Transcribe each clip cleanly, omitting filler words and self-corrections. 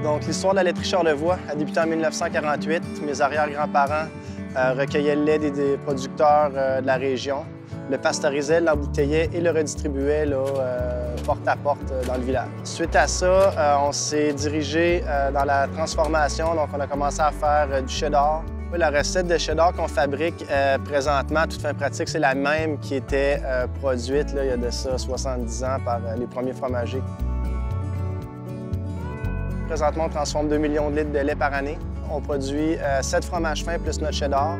Donc, l'histoire de la laiterie Charlevoix a débuté en 1948. Mes arrière-grands-parents recueillaient le lait des producteurs de la région, le pasteurisaient, l'embouteillaient et le redistribuaient là, porte à porte dans le village. Suite à ça, on s'est dirigé dans la transformation. Donc, on a commencé à faire du cheddar. La recette de cheddar qu'on fabrique présentement, à toute fin pratique, c'est la même qui était produite là, il y a de ça 70 ans par les premiers fromagers. Présentement, on transforme 2 millions de litres de lait par année. On produit 7 fromages fins plus notre cheddar.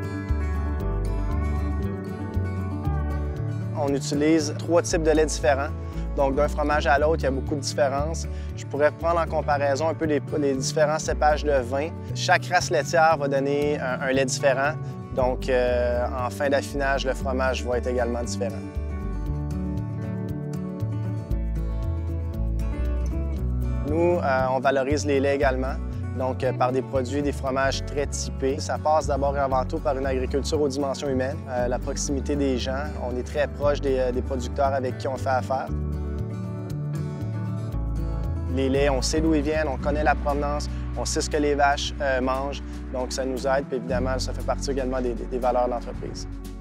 On utilise 3 types de lait différents. Donc, d'un fromage à l'autre, il y a beaucoup de différences. Je pourrais prendre en comparaison un peu les différents cépages de vin. Chaque race laitière va donner un lait différent. Donc, en fin d'affinage, le fromage va être également différent. Nous, on valorise les laits également. Donc, par des produits, des fromages très typés. Ça passe d'abord et avant tout par une agriculture aux dimensions humaines, la proximité des gens. On est très proche des producteurs avec qui on fait affaire. Les laits, on sait d'où ils viennent, on connaît la provenance, on sait ce que les vaches mangent. Donc, ça nous aide, puis évidemment, ça fait partie également des valeurs de l'entreprise.